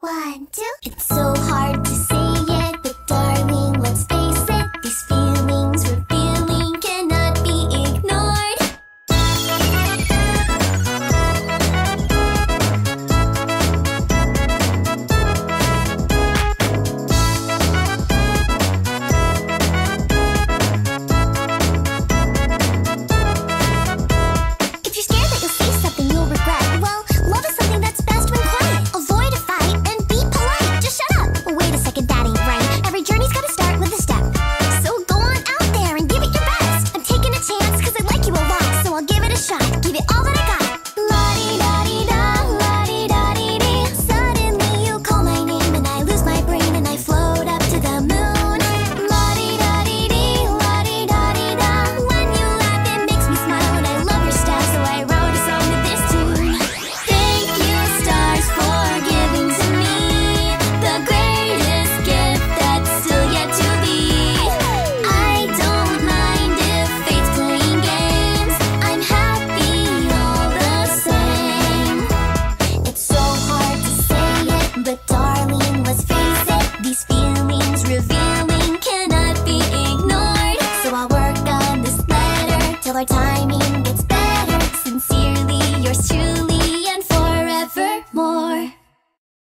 1, 2. It's so hard to say it, but darling, let's face it. These feelings we're feeling cannot be ignored. If you're scared that you'll say something you'll regret, well, love is something that's best when quiet. Avoid a fight and be polite. Just shut up. Wait a second, that ain't right. Every journey's gotta start with a step. So go on out there and give it your best. I'm taking a chance cause I like you a lot, so I'll give it a shot. Give it all that I got. La-di-da-di-da, la-di-da-di-dee. Suddenly you call my name and I lose my brain and I float up to the moon. La-di-da-di-dee, la-di-da-di-da. When you laugh it makes me smile and I love your style, so I wrote a song to this tune. Thank you, stars, for giving to me the greatest gift that's still yet to be. I don't mind if fate's playing games. I'm happy all the same. It's so hard to say it, but darling, let's face it. These feelings revealing cannot be ignored. So I'll work on this letter till our timing gets better. Sincerely, yours truly, and forevermore.